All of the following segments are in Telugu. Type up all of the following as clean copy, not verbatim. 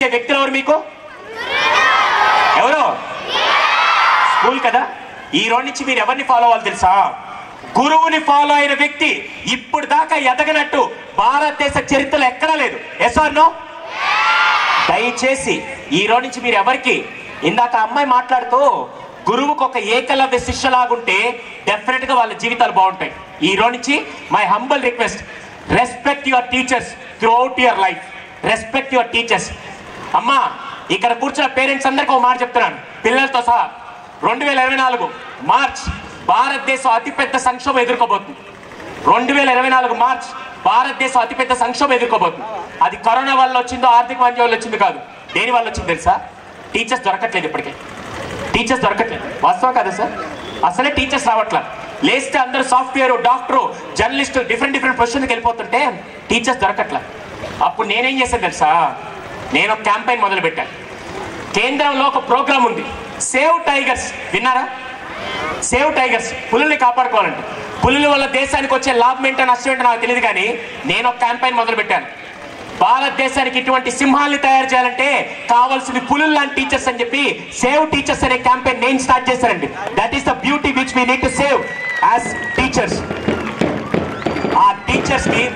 ఇచ్చే వ్యక్తులు ఎవరు మీకు? ఎవరు? స్కూల్ కదా. ఈ రోజు నుంచి మీరు ఎవరిని ఫాలో అవ్వాలి తెలుసా? గురువుని ఫాలో అయిన వ్యక్తి ఇప్పుడు దాకా ఎదగనట్టు భారతదేశ చరిత్రలో ఎక్కడా లేదు. Yes or no? దయచేసి ఈ రోజు నుంచి మీరు ఎవరికి, ఇందాక అమ్మాయి మాట్లాడుతూ గురువుకు ఒక ఏకలవ్య శిష్యులాగుంటే డెఫినెట్ గా వాళ్ళ జీవితాలు బాగుంటాయి. ఈ రోజు నుంచి my humble request, respect your teachers throughout your life. Respect your teachers. అమ్మా, ఇక్కడ కూర్చున్న పేరెంట్స్ అందరికీ ఒక మాట చెప్తున్నాను, పిల్లలతో సహా. 2024 మార్చ్ భారతదేశం అతిపెద్ద సంక్షోభం ఎదుర్కోబోతుంది. 2024 మార్చ్ భారతదేశం అతిపెద్ద సంక్షోభం ఎదుర్కోబోతుంది. అది కరోనా వల్ల వచ్చిందో, ఆర్థిక మాంద్యం వల్ల వచ్చింది కాదు. దేని వల్ల వచ్చింది తెలుసా? టీచర్స్ దొరకట్లేదు. ఇప్పటికే టీచర్స్ దొరకట్లేదు. వాస్తవం కదా సార్? అసలే టీచర్స్ రావట్లా. లేస్తే అందరూ సాఫ్ట్వేర్, డాక్టరు, జర్నలిస్టు, డిఫరెంట్ పొజిషన్కి వెళ్ళిపోతుంటే టీచర్స్ దొరకట్లా. అప్పుడు నేనేం చేశాను తెలుసా? నేను ఒక క్యాంపెయిన్ మొదలు పెట్టాను. కేంద్రంలో ఒక ప్రోగ్రామ్ ఉంది, సేవ్ టైగర్స్. విన్నారా? Save tigers. పులుల్ని కాపాడుకోవాలంటే. పులుల వల్ల దేశానికి వచ్చే లాభం ఏంటో నష్టం ఏంటో నాకు తెలియదు, కానీ నేను ఒక క్యాంపెయిన్ మొదలు పెట్టాను. భారతదేశానికి ఇటువంటి సింహాల్ని తయారు చేయాలంటే కావాల్సింది పులులు లాంటి టీచర్స్ అని చెప్పి సేవ్ టీచర్స్ అనే క్యాంపెయిన్ నేను స్టార్ట్ చేశానండి. That is the beauty which we need to save as teachers. ఆ టీచర్స్ కి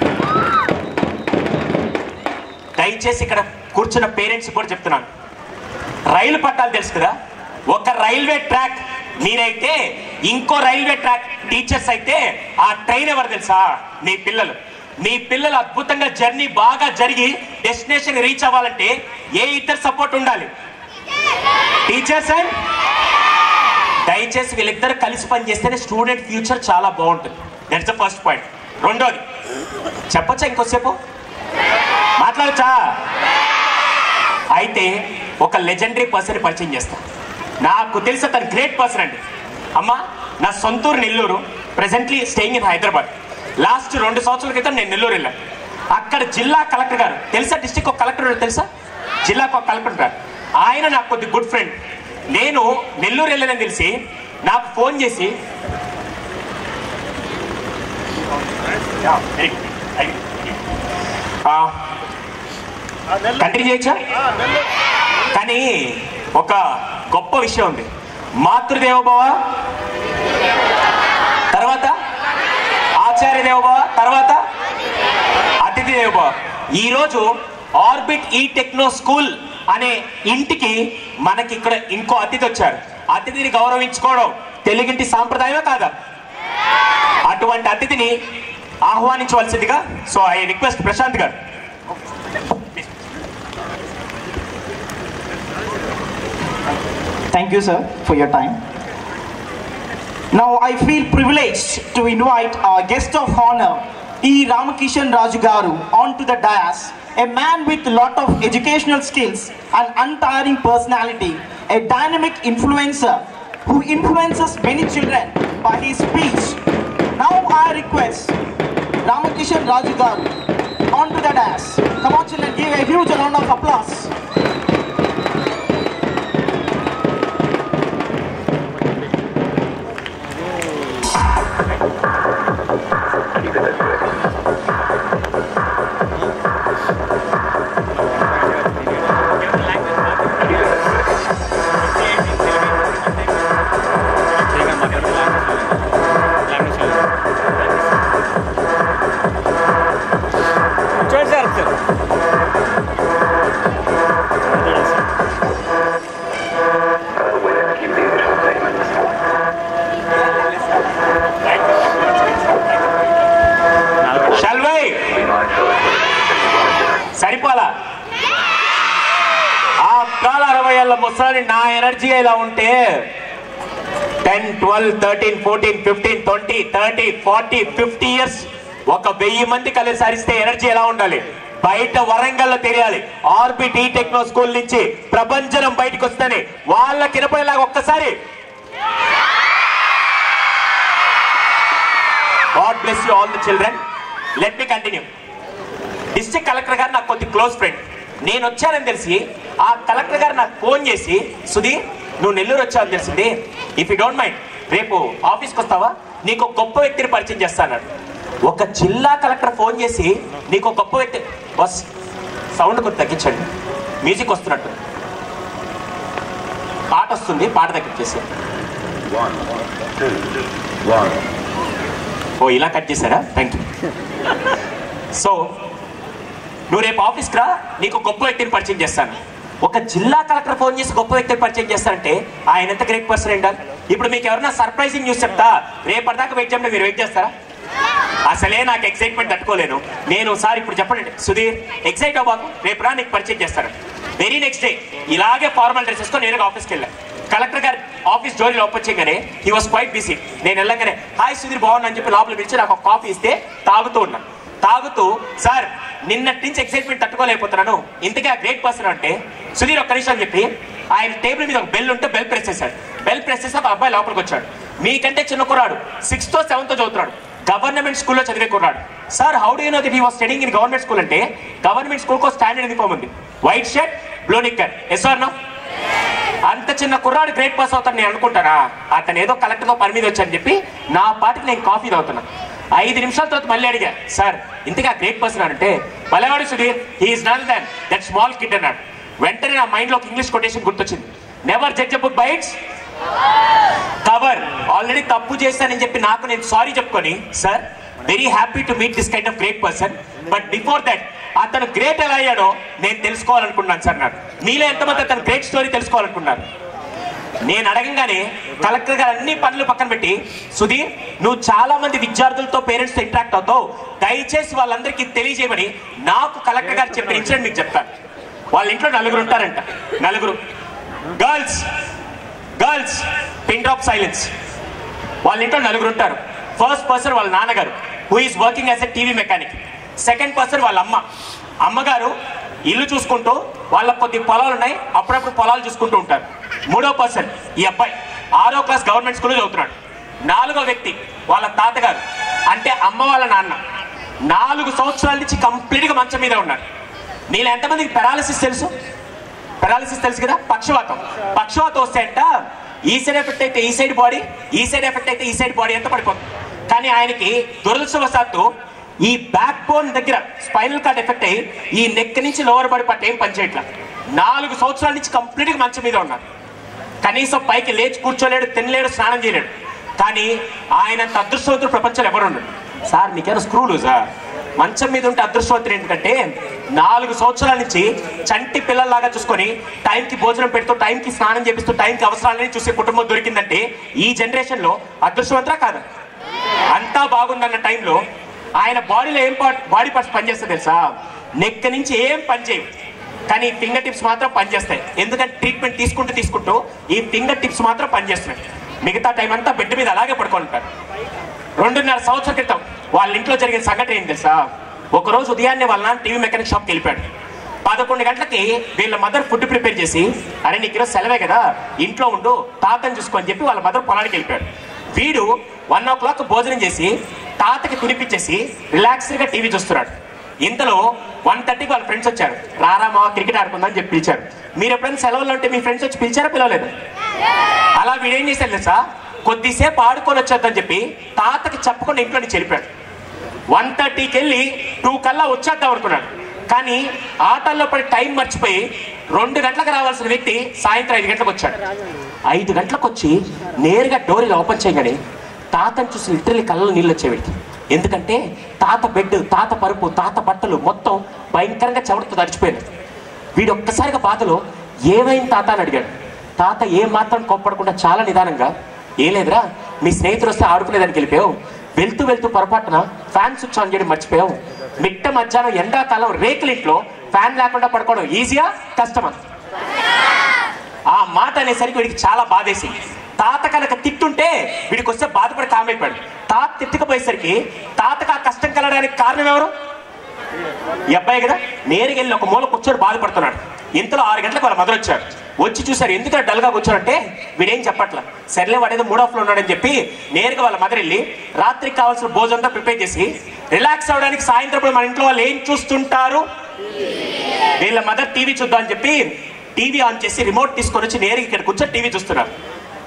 దయచేసి ఇక్కడ కూర్చున్న పేరెంట్స్ కూడా చెప్తున్నాను, రైలు పట్టాలు తెలుసు కదా, ఒక రైల్వే ట్రాక్ మీరైతే, ఇంకో రైల్వే ట్రాక్ టీచర్స్ అయితే, ఆ ట్రైన్ ఎవరు తెలుసా? మీ పిల్లలు. మీ పిల్లలు అద్భుతంగా జర్నీ బాగా జరిగి డెస్టినేషన్ రీచ్ అవ్వాలంటే ఏ ఇద్దరు సపోర్ట్ ఉండాలి? Teachers and. దయచేసి వీళ్ళిద్దరు కలిసి పనిచేస్తేనే స్టూడెంట్ ఫ్యూచర్ చాలా బాగుంటుంది. That's the first point. రెండోది చెప్పొచ్చా? ఇంకోసేపు మాట్లాడచ్చా? అయితే ఒక లెజెండరీ పర్సన్ పరిచయం చేస్తా. నాకు తెలిసి తను గ్రేట్ పర్సన్ అండి. అమ్మ, నా సొంతూరు Nellore, presently staying in Hyderabad. Last 2 సంవత్సరాల క్రితం నేను నెల్లూరు వెళ్ళాను. అక్కడ జిల్లా కలెక్టర్ గారు తెలుసా? డిస్ట్రిక్ట్ ఒక కలెక్టర్ తెలుసా? జిల్లాకు ఒక కలెక్టర్ గారు. ఆయన నాకు కొద్ది గుడ్ ఫ్రెండ్. నేను నెల్లూరు వెళ్ళానని తెలిసి నాకు ఫోన్ చేసి, కంటిన్యూ చేయొచ్చా? కానీ ఒక గొప్ప విషయం ఉంది. మాతృదేవోభవ, తర్వాత ఆచార్య దేవోభవ, తర్వాత అతిథి దేవోభవ. ఈరోజు ఆర్బిట్ ఈ టెక్నో స్కూల్ అనే ఇంటికి మనకి ఇక్కడ ఇంకో అతిథి వచ్చారు. అతిథిని గౌరవించుకోవడం తెలుగింటి సాంప్రదాయమే కాదా? అటువంటి అతిథిని ఆహ్వానించవలసిందిగా so I request Prashanth garu. Thank you, sir, for your time. Now, I feel privileged to invite our guest of honor, E. Ramakishan Raju Garu, onto the dais. A man with a lot of educational skills and untiring personality, a dynamic influencer who influences many children by his speech. Now, I request Ramakishan Raju Garu onto the dais. Come on, children, give a huge round of applause. సరిపోలా? ఆ కాల 60 ఏళ్ళ ముసలి నా ఎనర్జీ ఇలా ఉంటే 10, 12, 13, 14, 15, 20, 30, 40, 50 ఇయర్స్ ఒక 1000 మంది కలిసి సరిస్తే ఎనర్జీ ఎలా ఉండాలి? బయట వరంగల్లో తెలియాలి. ఆర్బిట్ ఈ టెక్నో స్కూల్ నుంచి ప్రపంచం బయటకు వస్తేనే వాళ్ళకి వినపడేలాగా ఒక్కసారి God bless you all the children. Let me continue. District collector garu నాకు కొద్ది క్లోజ్ ఫ్రెండ్. నేను వచ్చానని తెలిసి ఆ కలెక్టర్ గారు నాకు ఫోన్ చేసి, సుధీ నువ్వు నెల్లూరు వచ్చావని తెలిసింది, ఇఫ్ యూ డోంట్ మైండ్ రేపు ఆఫీస్కి వస్తావా, నీకు ఒక గొప్ప వ్యక్తిని పరిచయం చేస్తాను. ఒక జిల్లా కలెక్టర్ ఫోన్ చేసి నీకు గొప్ప వ్యక్తి, బస్ సౌండ్ కొంచెం తగ్గించండి, మ్యూజిక్ వస్తున్నట్టు, పాట వస్తుంది, పాట తగ్గించేసి. ఓ ఇలా కట్ చేశారా? Thank you. సో నువ్వు రేపు ఆఫీస్కి రా, నీకు గొప్ప వ్యక్తిని పరిచయం చేస్తాను. ఒక జిల్లా కలెక్టర్ ఫోన్ చేసి గొప్ప వ్యక్తిని పరిచయం చేస్తారంటే ఆయన ఎంత గ్రేట్ పర్సన్ అంటారు. ఇప్పుడు మీకు ఎవరైనా సర్ప్రైజింగ్ న్యూస్ చెప్తా, రేపటిదాకా వెయిట్ చేయడం, మీరు వెయిట్ చేస్తారా? అసలే నాకు ఎక్సైట్మెంట్ తట్టుకోలేను నేను. సార్ ఇప్పుడు చెప్పండి సుధీర్, ఎక్సైట్ అవ్వకు, రేపు రా నీకు పరిచయం చేస్తాను. వెరీ నెక్స్ట్ డే ఇలాగే ఫార్మల్ డ్రెస్ వేసుకొని నేరుగా ఆఫీస్కి వెళ్ళాను. Collector garu office door open చేయగానే హీ వాస్ క్వైట్ బిజీ. నేను వెళ్ళగానే హాయ్ సుధీర్ బాగున్నా అని చెప్పి లోపల పిలిచి నాకు ఒక కాఫీ ఇస్తే తాగుతూ ఉన్నా. తాగుతూ సార్ నిన్నటి నుంచి ఎక్సైట్మెంట్ తట్టుకోలేకపోతున్నాను, ఇంతకీ ఆ గ్రేట్ పర్సన్ అంటే సుధీర్ ఒక్క నిమిషం అని చెప్పి ఆయన టేబుల్ మీద ఒక బెల్ ఉంటే బెల్ ప్రెస్ చేశాడు. బెల్ ప్రెస్ చేసి ఒక అబ్బాయి లోపలికి వచ్చాడు. మీకంటే చిన్న కుర్రాడు, 6th or 7th చదువుతున్నాడు, గవర్నమెంట్ స్కూల్లో చదివే కుర్రాడు. Sir how do you know that he was studying in government school అంటే గవర్నమెంట్ స్కూల్ కో స్టాండర్డ్ యూనిఫామ్ ఉంది, white shirt blue knicker. Yes or no? అంత చిన్న కుర్రాడు గ్రేట్ పర్సన్ అవుతాను నేను అనుకుంటానా? అతను ఏదో కలెక్టర్తో పని మీద వచ్చాను చెప్పి నా పాటికి నేను కాఫీ తాగుతున్నా. 5 నిమిషాల తర్వాత మళ్ళీ అడిగా, సార్ ఇంతగా గ్రేట్ పర్సన్ అంటే బలవాడు Sudheer, he is none than that small kid అన్నాడు. వెంటనే నా మైండ్లో ఒక ఇంగ్లీష్ కొటేషన్ గుర్తొచ్చింది, never judge a book by its cover. Already తప్పు చేశానని చెప్పి నాకు నేను సారీ చెప్పుకొని, sir very happy to meet this kind of great person, but before that అతను గ్రేట్ ఎలా అయ్యాడో నేను తెలుసుకోవాలనుకున్నాను సార్. నాకు మీలో ఎంతమంది అతను గ్రేట్ స్టోరీ తెలుసుకోవాలనుకున్నారు? నేను అడగంగానే కలెక్టర్ గారు అన్ని పనులు పక్కన పెట్టి, సుధీర్ నువ్వు చాలా మంది విద్యార్థులతో పేరెంట్స్తో ఇంటరాక్ట్ అవుతావు, దయచేసి వాళ్ళందరికీ తెలియజేయమని నాకు కలెక్టర్ గారు చెప్పిన ఇన్సిడెంట్ మీకు చెప్తాను. వాళ్ళ ఇంట్లో 4 ఉంటారంట, 4 girls. Girls pin drop silence. వాళ్ళ ఇంట్లో 4 ఉంటారు. ఫస్ట్ పర్సన్ వాళ్ళ నాన్నగారు, who is working as a TV mechanic. Second person వాళ్ళ అమ్మ. అమ్మగారు ఇల్లు చూసుకుంటూ, వాళ్ళకి కొద్ది పొలాలు ఉన్నాయి, అప్పుడప్పుడు పొలాలు చూసుకుంటూ ఉంటారు. మూడో పర్సన్ ఈ అబ్బాయి 6వ క్లాస్ గవర్నమెంట్ స్కూల్లో చదువుతున్నాడు. 4వ వ్యక్తి వాళ్ళ తాతగారు, అంటే అమ్మ వాళ్ళ నాన్న. 4 సంవత్సరాల నుంచి కంప్లీట్గా మంచం మీద ఉన్నారు. మీలో ఎంతమందికి పెరాలసిస్ తెలుసు? పెరాలసిస్ తెలుసు కదా, పక్షవాతం. పక్షవాతం వస్తే అంట ఈ సైడ్ ఎఫెక్ట్ అయితే ఈ సైడ్ బాడీ, ఈ సైడ్ ఎఫెక్ట్ అయితే ఈ సైడ్ బాడీ ఎంత పడిపోతుంది. కానీ ఆయనకి దురదృష్టవశాత్తు ఈ బ్యాక్ బోన్ దగ్గర స్పైనల్ కార్డ్ ఎఫెక్ట్ అయ్యి ఈ నెక్ నుంచి లోవర్ బాడీ పట్టు ఏం పనిచేయట్లా. 4 సంవత్సరాల నుంచి కంప్లీట్గా మంచం మీద ఉన్నారు. కనీసం పైకి లేచి కూర్చోలేడు, తినలేడు, స్నానం చేయలేడు. కానీ ఆయనంత అదృష్టవంతుడు ప్రపంచంలో ఎవరు ఉండడు. సార్ నీకేదో స్క్రూ లూజా? మంచం మీద ఉంటే అదృష్టవంతుడు ఎందుకంటే 4 సంవత్సరాల నుంచి చంటి పిల్లల్లాగా చూసుకొని టైంకి భోజనం పెడుతూ, టైంకి స్నానం చేపిస్తూ, టైంకి అవసరాలని చూసే కుటుంబం దొరికిందంటే ఈ జనరేషన్లో అదృష్టవంతురా కాదు? అంతా బాగుందన్న టైంలో ఆయన బాడీలో ఏం బాడీ పార్ట్స్ పనిచేస్తాయి తెలుసా? నెక్ నుంచి ఏం పని చేయవు, కానీ ఫింగర్ టిప్స్ మాత్రం పనిచేస్తాయి. ఎందుకంటే ట్రీట్మెంట్ తీసుకుంటూ ఈ ఫింగర్ టిప్స్ మాత్రం పనిచేస్తున్నాయి. మిగతా టైం అంతా బెడ్ మీద అలాగే పడుకొని ఉంటారు. 2.5 సంవత్సరాల క్రితం వాళ్ళ ఇంట్లో జరిగిన సంఘటన ఏం తెలుసా? ఒకరోజు ఉదయాన్నే వాళ్ళ నాన్న టీవీ మెకానిక్ షాప్కి వెళ్ళిపోయాడు. 11 గంటలకి వీళ్ళ మదర్ ఫుడ్ ప్రిపేర్ చేసి, అరే నీకు ఈరోజు సెలవే కదా, ఇంట్లో ఉండు, తాతని చూసుకొని చెప్పి వాళ్ళ మదర్ పొలానికి వెళ్ళిపోయాడు. వీడు 1 o'clock భోజనం చేసి తాతకి తినిపించేసి రిలాక్స్డ్గా టీవీ చూస్తున్నాడు. ఇంతలో 1:30కి వాళ్ళ ఫ్రెండ్స్ వచ్చారు. రారా మా క్రికెట్ ఆడుకుందని చెప్పి పిలిచారు. మీరు ఎప్పుడైనా సెలవుల్లో ఉంటే మీ ఫ్రెండ్స్ వచ్చి పిలిచారా, పిలవలేదు? అలా వీడేం చేశారు తెలుసా? కొద్దిసేపు ఆడుకొని వచ్చేద్దని చెప్పి తాతకి చెప్పకుండా ఇంట్లో నుంచి వెళ్ళిపోయాడు. 1:30కి వెళ్ళి 2 కల్లా వచ్చేద్దాం అనుకున్నాడు. కానీ ఆటల్లో పడి టైం మర్చిపోయి 2 గంటలకు రావాల్సిన వ్యక్తి సాయంత్రం 5 గంటలకు వచ్చాడు. 5 గంటలకు వచ్చి నేరుగా డోర్ ఇలా ఓపెన్ చేయగానే తాతను చూసి లిటరల్లీ కళ్ళలో నీళ్ళు వచ్చేవాడికి. ఎందుకంటే తాత బెడ్, తాత పరుపు, తాత బట్టలు మొత్తం భయంకరంగా చెమటతో తడిచిపోయింది. వీడు ఒక్కసారిగా బాధలో ఏమైంది తాత అని అడిగాడు. తాత ఏం మాత్రం కోప్పడకుండా చాలా నిదానంగా, ఏం లేదురా, మీ స్నేహితులు వస్తే ఆడుకునేదానికి వెళ్ళిపోయావు, వెళ్తూ పొరపాటున ఫ్యాన్ స్విచ్ ఆన్ చేయడం మర్చిపోయావు, మిట్ట మధ్యాహ్నం ఎండాకాలం రేకులింట్లో ఫ్యాన్ లేకుండా పడుకోవడం ఈజీయా కష్టమా? ఆ మాట అనేసరికి వీడికి చాలా బాధేసి, తాత కనుక తిట్టుంటే వీడికి వస్తే బాధపడి కామైపోయాడు. తాత తిట్టుకుపోయేసరికి తాతకు ఆ కష్టం కలగడానికి కారణం ఎవరు? ఈ అబ్బాయి కదా. నేరుగా వెళ్ళి ఒక మూల కూర్చొని బాధపడుతున్నాడు. ఇంతలో 6 గంటలకు వాళ్ళ మదర్ వచ్చారు. వచ్చి చూసారు ఎందుకంటే డల్గా కూర్చోనంటే వీడేం చెప్పట్లా. సర్లే వాడేదో మూడ్ ఆఫ్లో ఉన్నాడని చెప్పి నేరుగా వాళ్ళ మదర్ వెళ్ళి రాత్రికి కావాల్సిన భోజనంతా ప్రిపేర్ చేసి రిలాక్స్ అవ్వడానికి సాయంత్రం మన ఇంట్లో వాళ్ళు ఏం చూస్తుంటారు, వీళ్ళ మదర్ టీవీ చూద్దాం అని చెప్పి టీవీ ఆన్ చేసి రిమోట్ తీసుకొని వచ్చి నేరుగా ఇక్కడ కూర్చొని టీవీ చూస్తున్నారు.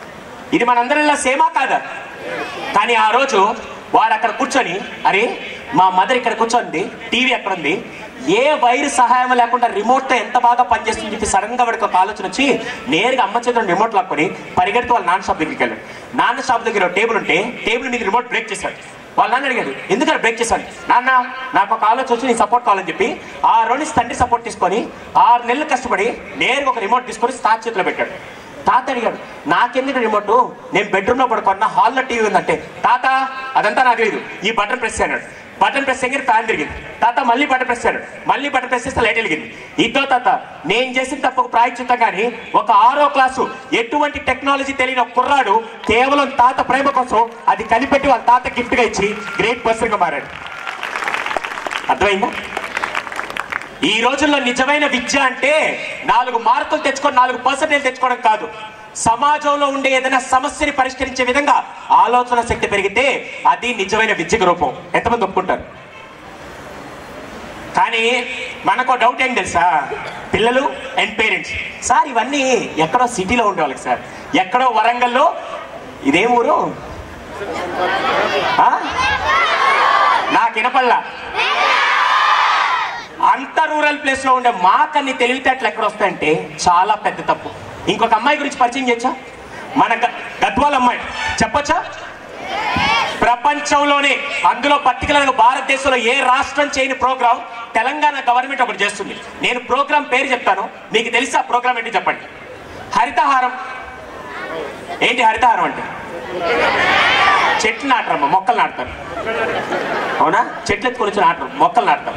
ఇది మనందరిలా సేమా కాదా? కానీ ఆ రోజు వాడు అక్కడ కూర్చొని, అరే మా మదర్ ఇక్కడ కూర్చోండి, టీవీ ఎక్కడ ఉంది, ఏ వైర్ సహాయం లేకుండా రిమోట్తో ఎంత బాగా పనిచేస్తుంది చెప్పి సడన్ గా వాడికి ఒక ఆలోచన వచ్చి నేరుగా అమ్మ చేతుల్లో రిమోట్ లాక్కొని పరిగెడుతూ వాళ్ళ నాన్న షాప్ దగ్గరికి వెళ్ళాడు. నాన్న షాప్ దగ్గర టేబుల్ ఉంటే టేబుల్ మీద రిమోట్ బ్రేక్ చేశాడు. వాళ్ళ నాన్న అడిగాడు, ఎందుకని బ్రేక్ చేశాను? నాన్న నాకు ఒక ఆలోచన వచ్చి నీ సపోర్ట్ కావాలని చెప్పి 6 రోజులు తండ్రి సపోర్ట్ తీసుకొని 6 నెలలు కష్టపడి నేరుగా ఒక రిమోట్ తీసుకొని తాత చేతిలో పెట్టాడు. తాత అడిగాడు, నాకెందుకు రిమోట్? నేను బెడ్రూమ్లో పడుకున్నా, హాల్లో టీవీ ఉందంటే, తాత అదంతా నాకు తెలియదు, ఈ బటన్ ప్రెస్ అన్నాడు. బటన్ ప్రెస్ చేయగానే ఫ్యాన్ తిరిగింది. తాత మళ్ళీ బటన్ ప్రెస్ అన్నాడు, మళ్ళీ బటన్ ప్రెస్ చేస్తే లైట్ వెలిగింది. ఇద్దో తాత, నేను చేసిన తప్పకు ప్రాయశ్చిత్తం కానీ ఒక 6వ క్లాసు ఎటువంటి టెక్నాలజీ తెలియని ఒక కుర్రాడు కేవలం తాత ప్రేమ కోసం అది కనిపెట్టి వాళ్ళ తాత గిఫ్ట్ గా ఇచ్చి గ్రేట్ పర్సన్ గా మారాడు. అర్థమైందా? ఈ రోజుల్లో నిజమైన విద్య అంటే 4 మార్కులు తెచ్చుకొని 4% తెచ్చుకోవడం కాదు. సమాజంలో ఉండే ఏదైనా సమస్యని పరిష్కరించే విధంగా ఆలోచన శక్తి పెరిగితే అది నిజమైన విద్యకు రూపం. ఎంతమంది ఒప్పుకుంటారు? కానీ మనకు డౌట్ ఏం తెలుసా, పిల్లలు అండ్ పేరెంట్స్, సార్ ఇవన్నీ ఎక్కడో సిటీలో ఉండే వాళ్ళకి సార్, ఎక్కడో వరంగల్లో, ఇదేం ఊరు నాకు వినపల్లా, అంత రూరల్ ప్లేస్ లో ఉండే మాకన్ని తెలివితేటలు ఎక్కడ వస్తాయంటే చాలా పెద్ద తప్పు. ఇంకొక అమ్మాయి గురించి పరిచయం చేయొచ్చా? మన గద్వాల అమ్మాయి చెప్పొచ్చా? ప్రపంచంలోనే, అందులో పర్టికులర్ గా భారతదేశంలో ఏ రాష్ట్రం చేయని ప్రోగ్రాం తెలంగాణ గవర్నమెంట్ ఒకటి చేస్తుంది. నేను ప్రోగ్రాం పేరు చెప్తాను, మీకు తెలిసి ఆ ప్రోగ్రాం ఏంటి చెప్పండి. హరితహారం. ఏంటి హరితహారం అంటే? చెట్లు నాటరమ్మా, మొక్కలు నాటుతారు. అవునా? చెట్లు ఎత్తుకొని వచ్చి నాటరు, మొక్కలు నాటుతారు.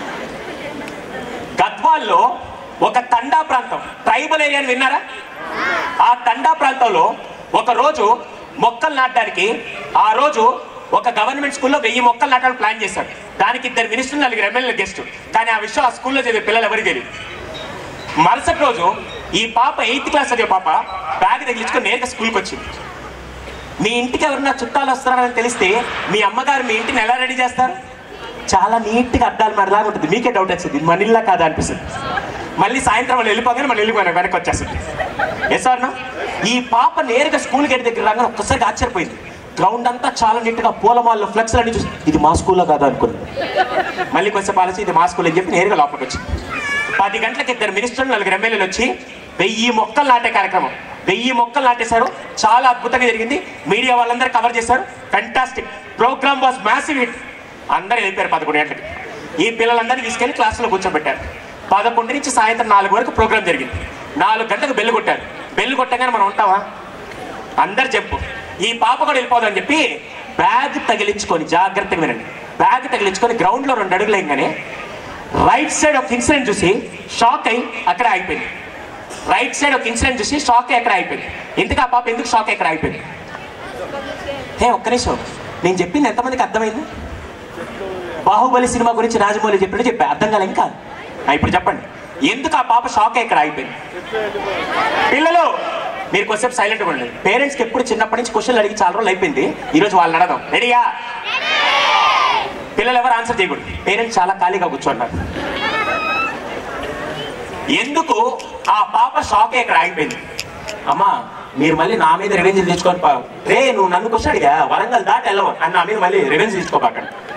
గద్వాల్లో ఒక తండా ప్రాంతం, ట్రైబల్ ఏరియా విన్నారా? ఆ తండా ప్రాంతంలో ఒక రోజు మొక్కలు నాటడానికి, ఆ రోజు ఒక గవర్నమెంట్ స్కూల్లో 1000 మొక్కలు నాటడానికి ప్లాన్ చేశారు. దానికి 2 మినిస్టర్లు 4 ఎమ్మెల్యేలు గెస్ట్. కానీ ఆ విషయం ఆ స్కూల్లో చదివే పిల్లలు ఎవరికి తెలియదు. మరుసటి రోజు ఈ పాప 8th క్లాస్ చదివే పాప బ్యాగ్ తగిలించుకొని నేరుగా స్కూల్కి వచ్చింది. మీ ఇంటికి ఎవరన్నా చుట్టాలు వస్తున్నారని తెలిస్తే మీ అమ్మగారు మీ ఇంటిని ఎలా రెడీ చేస్తారు? చాలా నీట్గా అద్దాలు మరిలాగా ఉంటుంది. మీకే డౌట్ వచ్చింది, మన ఇల్లా కాదా అనిపిస్తుంది. మళ్ళీ సాయంత్రం వాళ్ళు వెళ్ళిపోగానే మళ్ళీ వెళ్ళిపోయినా వెనక్కి వచ్చేస్తుంది. ఎస్ అన్నా? ఈ పాప నేరుగా స్కూల్ గేట్ దగ్గర రాగానే ఒక్కసారిగా ఆశ్చర్యపోయింది. గ్రౌండ్ అంతా చాలా నీట్గా పూలమాల్లో ఫ్లెక్స్ అన్ని చూసి ఇది మా స్కూల్లో కాదా అనుకుంది. మళ్ళీ కొంచెం ఆలోచి ఇది మా స్కూల్ అని చెప్పి నేరుగా లోపలికి వచ్చింది. 10 గంటలకు 2 మినిస్టర్లు 4 ఎమ్మెల్యేలు వచ్చి 1000 మొక్కలు నాటే కార్యక్రమం, 1000 మొక్కలు నాటేశారు. చాలా అద్భుతంగా జరిగింది. మీడియా వాళ్ళందరూ కవర్ చేశారు. Fantastic. Program was massive hit. అందరూ వెళ్ళిపోయారు 11 గంటలకి. ఈ పిల్లలందరినీ తీసుకెళ్లి క్లాసులో కూర్చోబెట్టారు. 11 నుంచి సాయంత్రం 4 వరకు ప్రోగ్రామ్ జరిగింది. 4 గంటలకు బెల్లు కొట్టారు. బెల్లు కొట్టగానే మనం ఉంటావా? అందరు చెప్పు. ఈ పాప కూడా వెళ్ళిపోదని చెప్పి బ్యాగ్ తగిలించుకొని, జాగ్రత్తగా వినండి, బ్యాగ్ తగిలించుకొని గ్రౌండ్లో 2 అడుగులు వేయగానే రైట్ సైడ్ ఒక ఇన్సిడెంట్ చూసి షాక్ అయి అక్కడ అయిపోయింది. రైట్ సైడ్ ఒక ఇన్సిడెంట్ చూసి షాక్ అయి అక్కడ అయిపోయింది. ఎందుకు ఆ పాప ఎందుకు షాక్ అయి అక్కడ అయిపోయింది? ఒక్క నిమిషం, నేను చెప్పింది ఎంతమందికి అర్థమైంది? బాహుబలి సినిమా గురించి రాజమౌళి చెప్పా, అర్థం కాలే ఇంకా? ఇప్పుడు చెప్పండి, ఎందుకు ఆ పాప షాక్ అయి ఇక్కడ అయిపోయింది? పిల్లలు మీరు కొంచెం సైలెంట్గా ఉండండి. పేరెంట్స్కి ఎప్పుడు చిన్నప్పటి నుంచి క్వశ్చన్లు అడిగి చాలా రోజులు అయిపోయింది. ఈరోజు వాళ్ళని అడదాం. రెడీయా? పిల్లలు ఎవరు ఆన్సర్ చేయకూడదు. పేరెంట్స్ చాలా ఖాళీగా కూర్చున్నారు. ఎందుకు ఆ పాప షాక్ అయి ఇక్కడ ఆగిపోయింది? అమ్మా మీరు మళ్ళీ నా మీద రివెంజ్ తీసుకోని, రే నువ్వు నన్ను క్వశ్చన్ అడిగా వరంగల్ దాటి వెళ్ళవు అని నా మీద మళ్ళీ రివెంజ్ తీసుకోబాకండి.